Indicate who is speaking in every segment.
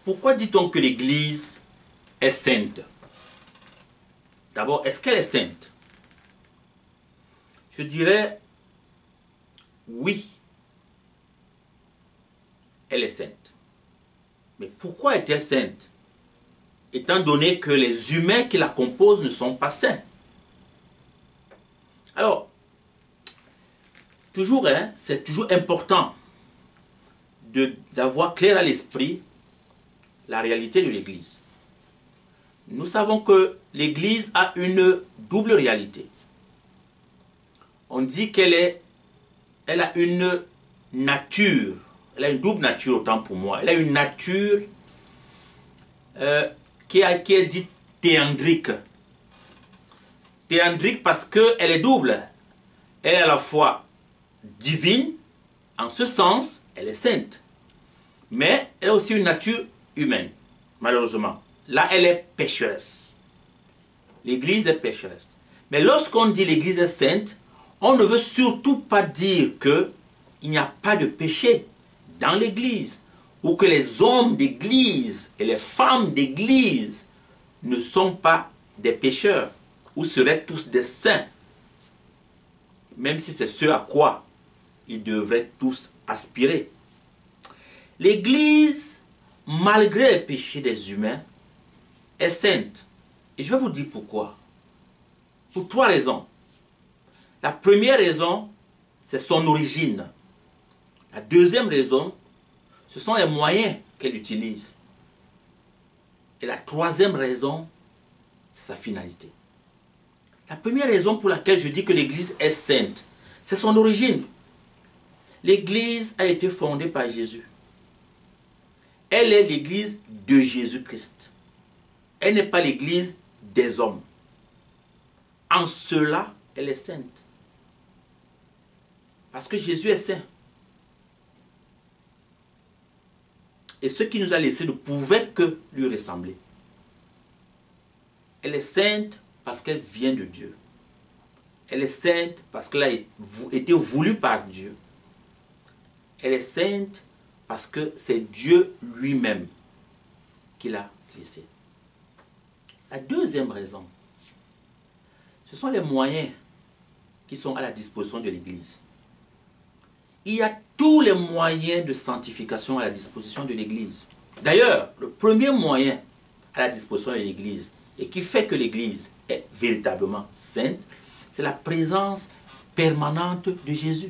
Speaker 1: Pourquoi dit-on que l'Église est sainte? D'abord, est-ce qu'elle est sainte? Je dirais oui, elle est sainte. Mais pourquoi est-elle sainte? Étant donné que les humains qui la composent ne sont pas saints. Alors, toujours, c'est toujours important d'avoir clair à l'esprit la réalité de l'Église. Nous savons que l'Église a une double réalité. On dit elle a une nature, elle a une double nature autant pour moi. Elle a une nature qui est dite théandrique. Théandrique parce qu'elle est double. Elle est à la fois divine, en ce sens, elle est sainte. Mais elle a aussi une nature humaine, malheureusement. Là, elle est pécheresse. L'Église est pécheresse. Mais lorsqu'on dit l'Église est sainte, on ne veut surtout pas dire qu'il n'y a pas de péché dans l'Église, ou que les hommes d'Église et les femmes d'Église ne sont pas des pécheurs, ou seraient tous des saints, même si c'est ce à quoi ils devraient tous aspirer. L'Église, malgré les péchés des humains, est sainte. Et je vais vous dire pourquoi. Pour 3 raisons. La première raison, c'est son origine. La deuxième raison, ce sont les moyens qu'elle utilise. Et la troisième raison, c'est sa finalité. La première raison pour laquelle je dis que l'Église est sainte, c'est son origine. L'Église a été fondée par Jésus. Elle est l'Église de Jésus-Christ. Elle n'est pas l'Église des hommes. En cela, elle est sainte. Parce que Jésus est saint. Et ce qui nous a laissé ne pouvait que lui ressembler. Elle est sainte parce qu'elle vient de Dieu. Elle est sainte parce qu'elle a été voulue par Dieu. Elle est sainte parce que c'est Dieu lui-même qui l'a laissée. La deuxième raison, ce sont les moyens qui sont à la disposition de l'Église. Il y a tous les moyens de sanctification à la disposition de l'Église. D'ailleurs, le premier moyen à la disposition de l'Église et qui fait que l'Église est véritablement sainte, c'est la présence permanente de Jésus.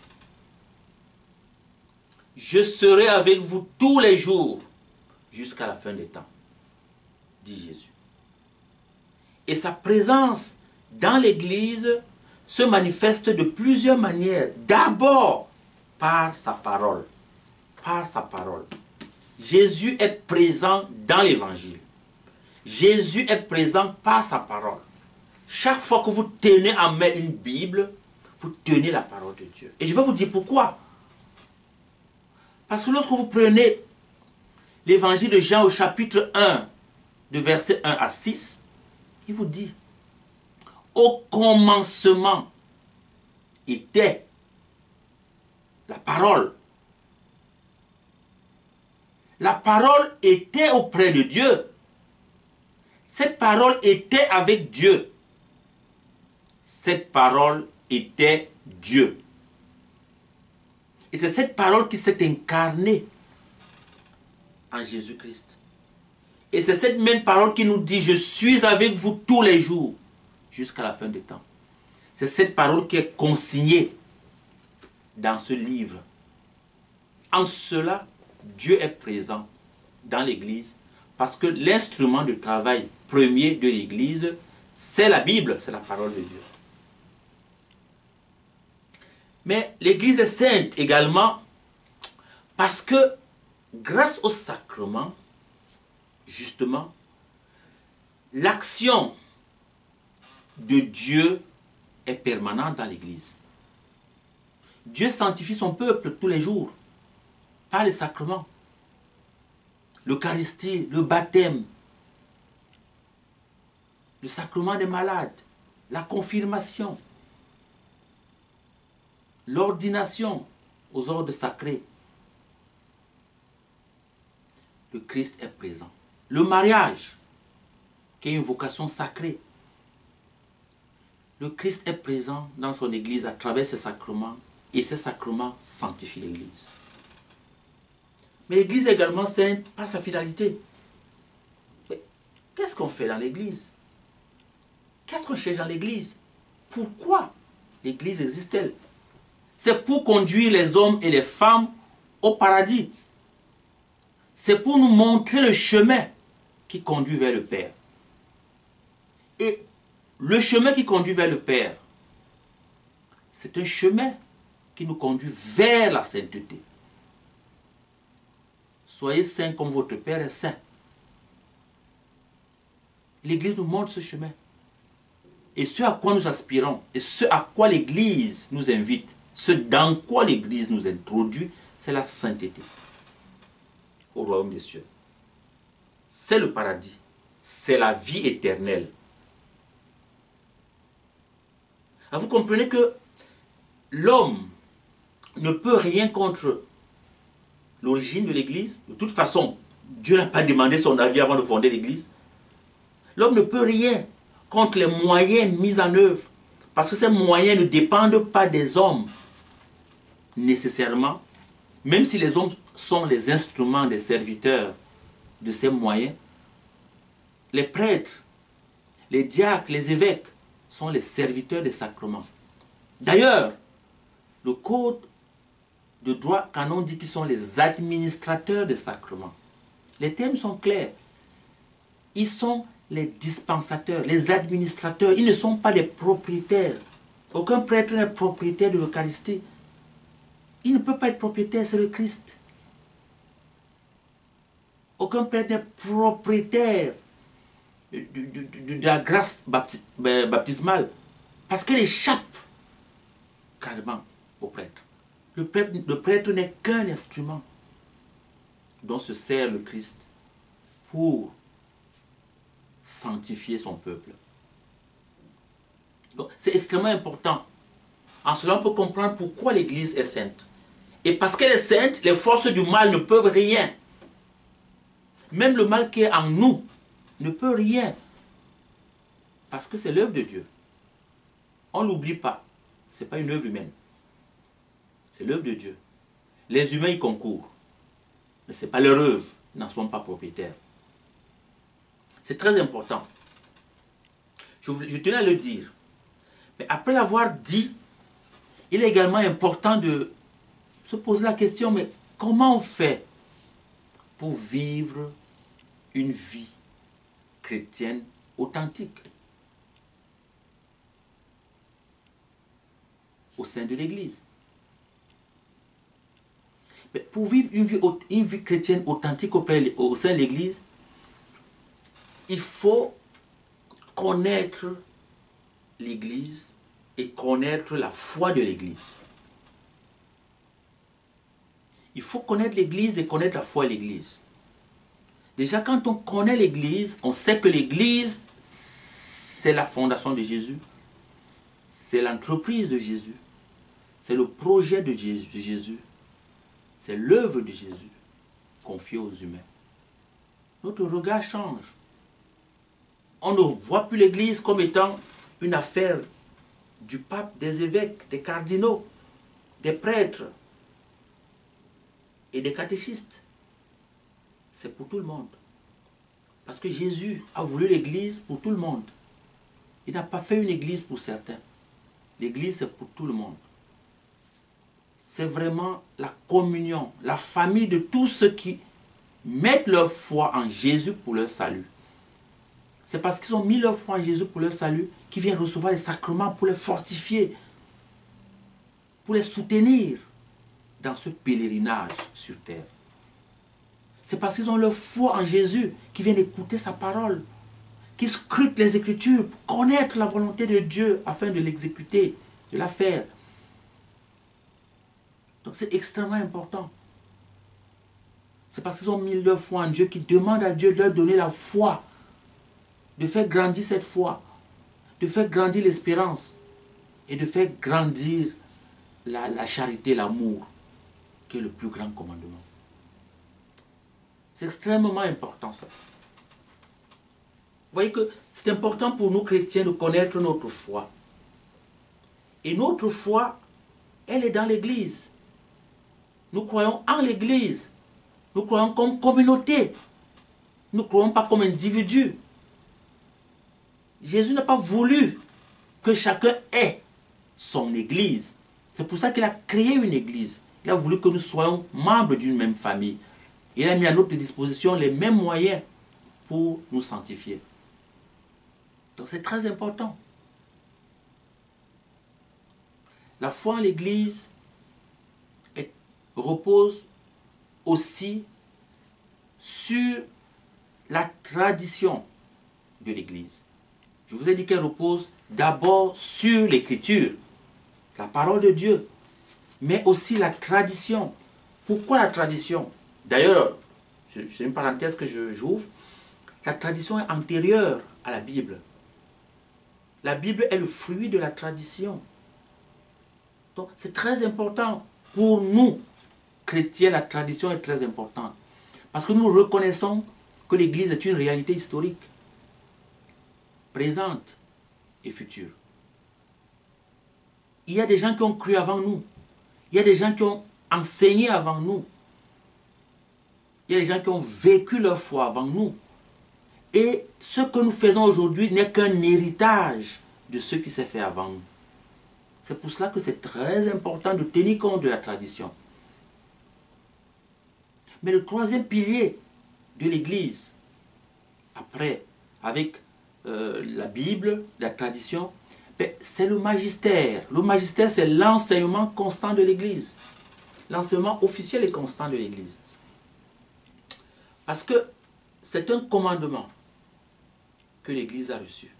Speaker 1: Je serai avec vous tous les jours jusqu'à la fin des temps, dit Jésus. Et sa présence dans l'Église se manifeste de plusieurs manières. D'abord, par sa parole. Par sa parole. Jésus est présent dans l'Évangile. Jésus est présent par sa parole. Chaque fois que vous tenez en main une Bible, vous tenez la parole de Dieu. Et je vais vous dire pourquoi. Parce que lorsque vous prenez l'Évangile de Jean au chapitre 1, de verset 1 à 6, il vous dit, au commencement était la parole. La parole était auprès de Dieu. Cette parole était avec Dieu. Cette parole était Dieu. Et c'est cette parole qui s'est incarnée en Jésus-Christ. Et c'est cette même parole qui nous dit, je suis avec vous tous les jours, jusqu'à la fin des temps. C'est cette parole qui est consignée dans ce livre. En cela, Dieu est présent dans l'Église, parce que l'instrument de travail premier de l'Église, c'est la Bible, c'est la parole de Dieu. Mais l'Église est sainte également parce que grâce au sacrement, justement, l'action de Dieu est permanente dans l'Église. Dieu sanctifie son peuple tous les jours par les sacrements. L'Eucharistie, le baptême, le sacrement des malades, la confirmation, l'ordination aux ordres sacrés. le Christ est présent. Le mariage, qui est une vocation sacrée, le Christ est présent dans son Église à travers ses sacrements, et ces sacrements sanctifient l'Église. Mais l'Église est également sainte par sa finalité. Qu'est-ce qu'on fait dans l'Église? Qu'est-ce qu'on cherche dans l'Église? Pourquoi l'Église existe-t-elle? C'est pour conduire les hommes et les femmes au paradis. C'est pour nous montrer le chemin qui conduit vers le Père. Et le chemin qui conduit vers le Père, c'est un chemin qui nous conduit vers la sainteté. Soyez saints comme votre Père est saint. L'Église nous montre ce chemin. Et ce à quoi nous aspirons, et ce à quoi l'Église nous invite, ce dans quoi l'Église nous introduit, c'est la sainteté au royaume des cieux. C'est le paradis, c'est la vie éternelle. Alors vous comprenez que l'homme ne peut rien contre l'origine de l'Église. De toute façon, Dieu n'a pas demandé son avis avant de fonder l'Église. L'homme ne peut rien contre les moyens mis en œuvre. Parce que ces moyens ne dépendent pas des hommes nécessairement. Même si les hommes sont les instruments des serviteurs de ces moyens, les prêtres, les diacres, les évêques sont les serviteurs des sacrements. D'ailleurs, le code de droit canon dit qu'ils sont les administrateurs des sacrements. Les termes sont clairs. Ils sont les dispensateurs, les administrateurs. Ils ne sont pas des propriétaires. Aucun prêtre n'est propriétaire de l'Eucharistie. Il ne peut pas être propriétaire, c'est le Christ. Aucun prêtre n'est propriétaire de la grâce baptismale. Parce qu'elle échappe carrément au prêtre. Le prêtre n'est qu'un instrument dont se sert le Christ pour sanctifier son peuple. Donc, c'est extrêmement important. En cela, on peut comprendre pourquoi l'Église est sainte. Et parce qu'elle est sainte, les forces du mal ne peuvent rien. Même le mal qui est en nous ne peut rien. Parce que c'est l'œuvre de Dieu. On ne l'oublie pas. Ce n'est pas une œuvre humaine. C'est l'œuvre de Dieu. Les humains y concourent. Mais ce n'est pas leur œuvre. Ils n'en sont pas propriétaires. C'est très important. Je tenais à le dire. Mais après l'avoir dit, il est également important de se poser la question, mais comment on fait pour vivre une vie chrétienne authentique au sein de l'Église? Mais pour vivre une vie chrétienne authentique au sein de l'Église, il faut connaître l'Église et connaître la foi de l'Église. Il faut connaître l'Église et connaître la foi de l'Église. Déjà, quand on connaît l'Église, on sait que l'Église, c'est la fondation de Jésus. C'est l'entreprise de Jésus. C'est le projet de Jésus. C'est l'œuvre de Jésus confiée aux humains. Notre regard change. On ne voit plus l'Église comme étant une affaire du pape, des évêques, des cardinaux, des prêtres et des catéchistes. C'est pour tout le monde. Parce que Jésus a voulu l'Église pour tout le monde. Il n'a pas fait une Église pour certains. L'Église, c'est pour tout le monde. C'est vraiment la communion, la famille de tous ceux qui mettent leur foi en Jésus pour leur salut. C'est parce qu'ils ont mis leur foi en Jésus pour leur salut qu'ils viennent recevoir les sacrements pour les fortifier, pour les soutenir dans ce pèlerinage sur terre. C'est parce qu'ils ont leur foi en Jésus qu'ils viennent écouter sa parole, qu'ils scrutent les Écritures pour connaître la volonté de Dieu afin de l'exécuter, de la faire. Donc c'est extrêmement important. C'est parce qu'ils ont mis leur foi en Dieu qu'ils demandent à Dieu de leur donner la foi, de faire grandir cette foi, de faire grandir l'espérance et de faire grandir la charité, l'amour, qui est le plus grand commandement. C'est extrêmement important ça. Vous voyez que c'est important pour nous chrétiens de connaître notre foi. Et notre foi, elle est dans l'Église. Nous croyons en l'Église. Nous croyons comme communauté. Nous ne croyons pas comme individu. Jésus n'a pas voulu que chacun ait son Église. C'est pour ça qu'il a créé une Église. Il a voulu que nous soyons membres d'une même famille. Il a mis à notre disposition les mêmes moyens pour nous sanctifier. Donc c'est très important. La foi en l'Église repose aussi sur la tradition de l'Église. Je vous ai dit qu'elle repose d'abord sur l'Écriture, la parole de Dieu, mais aussi la tradition. Pourquoi la tradition? D'ailleurs, c'est une parenthèse que j'ouvre, la tradition est antérieure à la Bible. La Bible est le fruit de la tradition. Donc c'est très important pour nous, chrétiens, la tradition est très importante. Parce que nous reconnaissons que l'Église est une réalité historique, présente et future. Il y a des gens qui ont cru avant nous. Il y a des gens qui ont enseigné avant nous. Il y a des gens qui ont vécu leur foi avant nous. Et ce que nous faisons aujourd'hui n'est qu'un héritage de ce qui s'est fait avant nous. C'est pour cela que c'est très important de tenir compte de la tradition. Mais le troisième pilier de l'Église, après, avec la Bible, la tradition, c'est le magistère. Le magistère, c'est l'enseignement constant de l'Église. L'enseignement officiel et constant de l'Église. Parce que c'est un commandement que l'Église a reçu.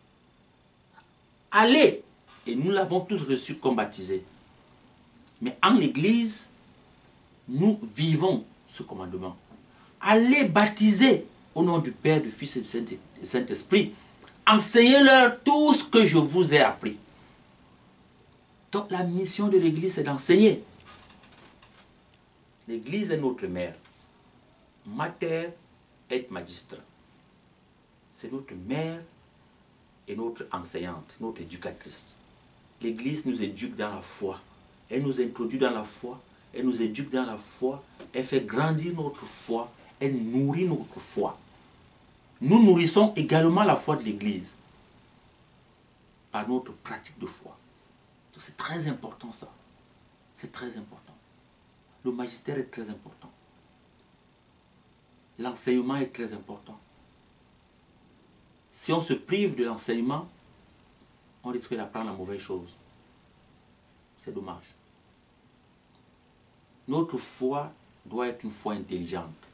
Speaker 1: Allez, et nous l'avons tous reçu comme baptisés. Mais en l'Église, nous vivons ce commandement. Allez baptiser au nom du Père, du Fils et du Saint-Esprit. Enseignez-leur tout ce que je vous ai appris. Donc la mission de l'Église, c'est d'enseigner. L'Église est notre mère. Mater et magistra. C'est notre mère et notre enseignante, notre éducatrice. L'Église nous éduque dans la foi. Elle nous introduit dans la foi. Elle nous éduque dans la foi. Elle fait grandir notre foi. Elle nourrit notre foi. Nous nourrissons également la foi de l'Église par notre pratique de foi. C'est très important ça. C'est très important. Le magistère est très important. L'enseignement est très important. Si on se prive de l'enseignement, on risque d'apprendre la mauvaise chose. C'est dommage. Notre foi doit être une foi intelligente.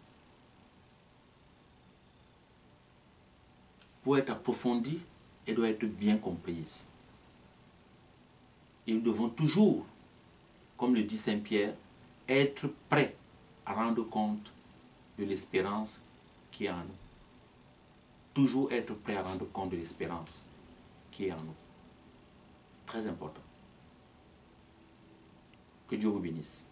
Speaker 1: Pour être approfondie, elle doit être bien comprise. Et nous devons toujours, comme le dit Saint Pierre, être prêts à rendre compte de l'espérance qui est en nous. Toujours être prêt à rendre compte de l'espérance qui est en nous. Très important. Que Dieu vous bénisse.